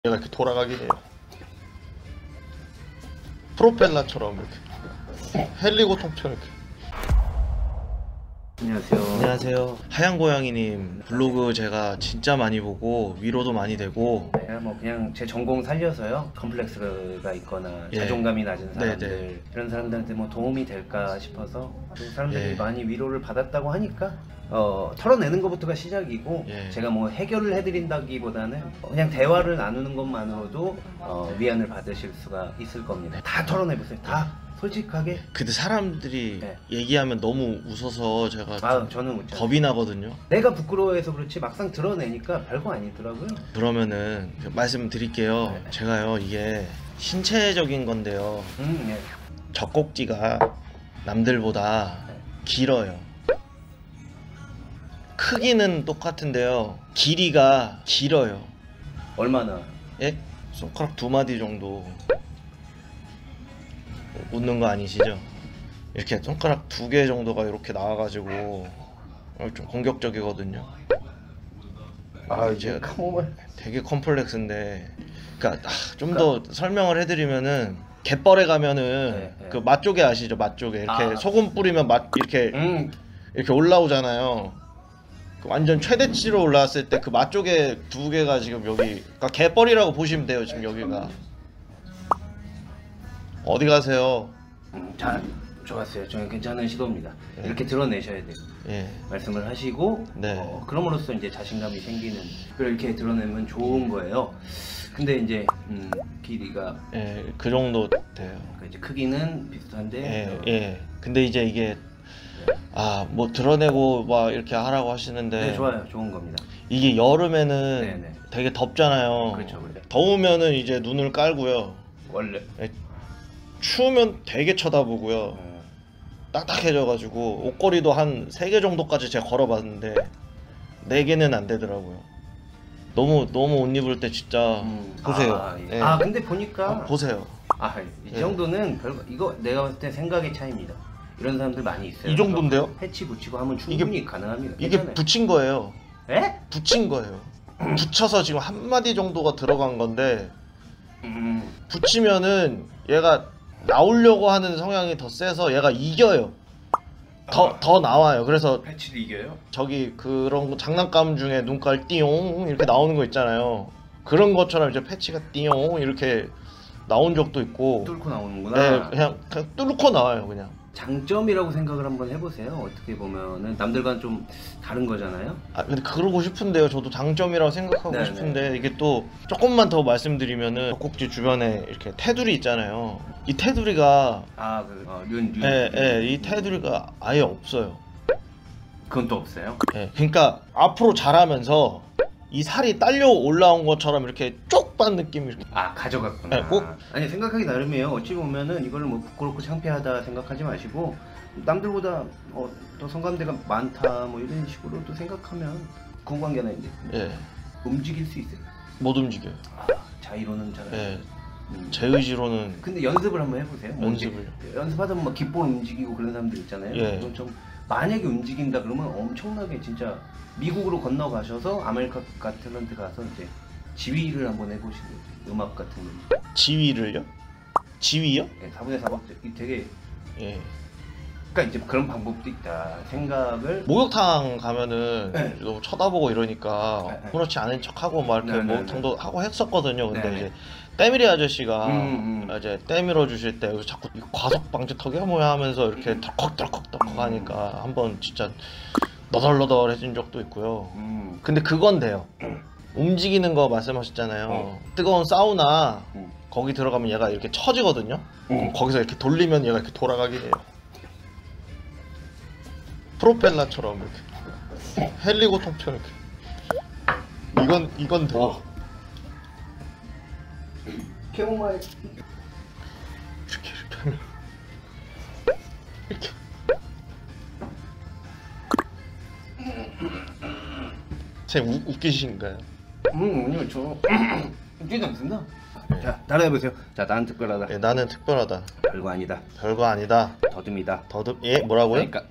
얘가 이렇게 돌아가긴 해요. 프로펠러처럼 이렇게 헬리콥터처럼 이렇게. 안녕하세요. 안녕하세요. 하얀 고양이님 블로그 제가 진짜 많이 보고 위로도 많이 되고. 제가 뭐 그냥 제 전공 살려서요. 컴플렉스가 있거나 예. 자존감이 낮은 사람들 네네. 이런 사람들한테 뭐 도움이 될까 싶어서 그 사람들이 예. 많이 위로를 받았다고 하니까 털어내는 것부터가 시작이고 예. 제가 뭐 해결을 해드린다기보다는 그냥 대화를 나누는 것만으로도 위안을 받으실 수가 있을 겁니다. 다 털어내보세요. 다 솔직하게. 근데 사람들이 네. 얘기하면 너무 웃어서 제가 좀 저는 웃죠. 겁이 나거든요. 내가 부끄러워해서 그렇지 막상 드러내니까 별거 아니더라고요. 그러면은 말씀드릴게요. 네. 제가요 이게 신체적인 건데요. 예. 젖꼭지가 남들보다 길어요. 크기는 똑같은데요. 길이가 길어요. 얼마나? 예? 손가락 2마디 정도. 웃는 거 아니시죠? 이렇게 손가락 2개 정도가 이렇게 나와가지고 좀 공격적이거든요. 이제 되게 컴플렉스인데, 그러니까 좀 더 설명을 해드리면은 갯벌에 가면은 네. 그 맛 조개 아시죠? 맛 조개 이렇게 소금 뿌리면 맛 이렇게 이렇게 올라오잖아요. 그 완전 최대치로 올라왔을 때 그 맛 조개 2개가 지금 여기, 그러니까 갯벌이라고 보시면 돼요. 지금 여기가. 어디 가세요? 잘 좋았어요. 저는 괜찮은 시도입니다. 네. 이렇게 드러내셔야 돼요. 예. 말씀을 하시고 네. 그럼으로써 이제 자신감이 생기는, 이렇게 드러내면 좋은 거예요. 근데 이제 길이가 예, 그 정도 돼요. 이제 크기는 비슷한데 예. 근데 이제 이게 뭐 드러내고 막 이렇게 하라고 하시는데, 네, 좋아요. 좋은 겁니다. 이게 여름에는 네네. 되게 덥잖아요. 그렇죠. 더우면은 이제 눈을 깔고요. 원래 추우면 되게 쳐다보고요. 딱딱해져가지고 옷걸이도 한 3개 정도까지 제가 걸어봤는데 4개는 안 되더라고요. 너무 옷 입을 때 진짜 보세요. 예. 예. 근데 보니까 보세요. 이 정도는 별거, 이거 내가 봤을 때 생각의 차이입니다. 이런 사람들 많이 있어요. 이 정도인데요? 패치 붙이고 하면 충분히 가능합니다. 이게 괜찮아요. 붙인 거예요. 에? 붙인 거예요. 붙여서 지금 1마디 정도가 들어간 건데, 붙이면은 얘가 나오려고 하는 성향이 더 세서 얘가 이겨요. 더 나와요. 그래서 패치를 이겨요? 저기 그런 장난감 중에 눈깔 띠용 이렇게 나오는 거 있잖아요. 그런 것처럼 이제 패치가 띠용 이렇게 나온 적도 있고. 뚫고 나오는구나. 네, 그냥 뚫고 나와요. 그냥. 장점이라고 생각을 한번 해보세요. 어떻게 보면은 남들과는 좀 다른 거잖아요. 근데 그러고 싶은데요. 저도 장점이라고 생각하고 네네. 싶은데, 이게 또 조금만 더 말씀드리면은 젖꼭지 주변에 이렇게 테두리 있잖아요. 이 테두리가 이 테두리가 아예 없어요. 그건 또 없어요? 그러니까 앞으로 자라면서 이 살이 딸려 올라온 것처럼 이렇게 쪽 빤 느낌이. 가져갔구나. 네, 꼭. 아니, 생각하기 나름이에요. 어찌 보면은 이걸 뭐 부끄럽고 창피하다 생각하지 마시고, 남들보다 더 성감대가 많다 뭐 이런 식으로도 생각하면 구관계나 이제 움직일 수 있어요. 못 움직여요. 자의로는 잘. 제 의지로는. 근데 연습을 한번 해보세요. 연습을요? 연습하다 보면 귓볼 움직이고 그런 사람들 있잖아요. 그건 좀 만약에 움직인다 그러면 엄청나게 진짜 미국으로 건너가셔서 아메리카 가틀런트 가서 이제 지휘를 한번 해보시고, 음악 같은 거. 지휘를요? 지휘요? 4분의 4박 되게. 예. 그러니까 이제 그런 방법도 있다 생각을. 목욕탕 가면은 너무 쳐다보고 이러니까 그렇지 않은 척하고 막 이렇게 목욕탕도 하고 했었거든요. 근데 이제 때밀이 아저씨가 이제 때밀어 주실 때 자꾸 과속 방지턱이야 뭐야 하면서 이렇게 덜컥 하니까 한번 진짜 너덜너덜해진 적도 있고요. 근데 그건 돼요. 움직이는 거 말씀하셨잖아요. 뜨거운 사우나 거기 들어가면 얘가 이렇게 처지거든요. 거기서 이렇게 돌리면 얘가 이렇게 돌아가긴 해요. 프로펠러처럼 이렇게 헬리콥터처럼 이렇게. 이건 돼. 캐모마일 이렇게 하면 이렇게. 쟤 웃기신가요? 아니요, 저 웃기지 않습니다. 자, 따라해보세요. 자, 나는 특별하다. 나는 특별하다. 별거 아니다. 별거 아니다. 더듬이다. 뭐라고요? 그러니까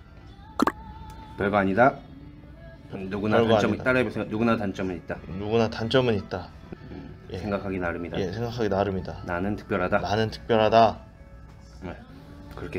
별거 아니다. 누구나 별거 단점이 아니다. 따라해보세요. 누구나 단점은 있다. 누구나 단점은 있다. 예. 생각하기 나름이다. 예, 생각하기 나름이다. 나는 특별하다. 나는 특별하다. 네. 그렇게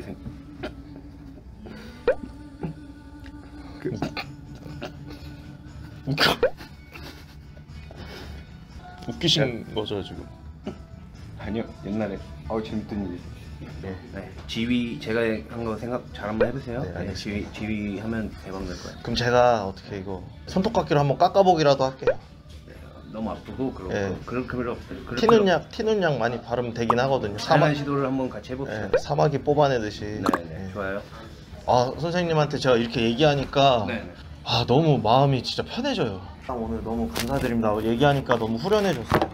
웃기신 거죠 지금? 아니요, 옛날에 재밌던 일이. 네. 지휘 제가 한 거 생각 잘 한번 해보세요. 네, 지휘 하면 대박 날 거예요. 그럼 제가 어떻게 이거 손톱깎이로 한번 깎아보기라도 할게요. 네, 너무 아프고 그럴 필요 없어요. 티눈 약 많이 바르면 되긴 하거든요. 다양한 시도를 한번 같이 해봅시다. 네, 사마귀 뽑아내듯이. 네, 좋아요. 아, 선생님한테 제가 이렇게 얘기하니까 아, 너무 마음이 진짜 편해져요. 오늘 너무 감사드립니다. 얘기하니까 너무 후련해졌어요.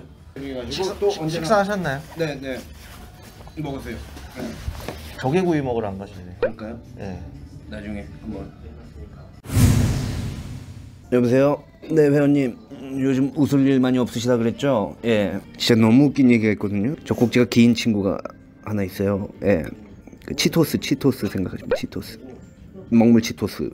식사하셨나요? 네. 먹으세요. 조개구이 먹으러 안 가실래요? 그럴까요? 네. 나중에 한번. 여보세요? 네, 회원님. 요즘 웃을 일 많이 없으시다 그랬죠? 예. 진짜 너무 웃긴 얘기가 있거든요. 젖꼭지가 긴 친구가 하나 있어요. 예. 그 치토스 생각하시면 치토스. 먹물 치토스.